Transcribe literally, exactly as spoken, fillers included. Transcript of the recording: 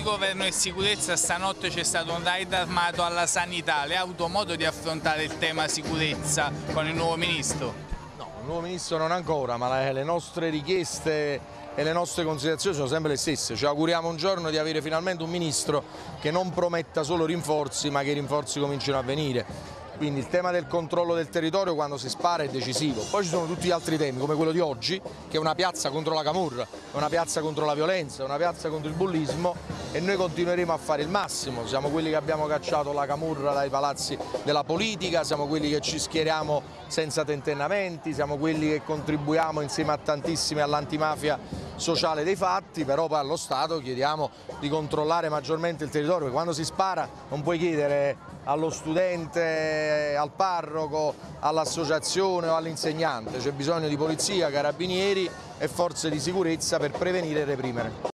governo e sicurezza, stanotte c'è stato un raid armato alla sanità. Lei ha avuto modo di affrontare il tema sicurezza con il nuovo ministro? No, il nuovo ministro non ancora, ma le nostre richieste e le nostre considerazioni sono sempre le stesse. Ci auguriamo un giorno di avere finalmente un ministro che non prometta solo rinforzi, ma che i rinforzi comincino a venire. Quindi il tema del controllo del territorio quando si spara è decisivo. Poi ci sono tutti gli altri temi, come quello di oggi, che è una piazza contro la camorra, è una piazza contro la violenza, è una piazza contro il bullismo, e noi continueremo a fare il massimo. Siamo quelli che abbiamo cacciato la camorra dai palazzi della politica, siamo quelli che ci schieriamo senza tentennamenti, siamo quelli che contribuiamo insieme a tantissimi all'antimafia sociale dei fatti, però poi allo Stato chiediamo di controllare maggiormente il territorio, perché quando si spara non puoi chiedere allo studente, al parroco, all'associazione o all'insegnante, c'è bisogno di polizia, carabinieri e forze di sicurezza per prevenire e reprimere.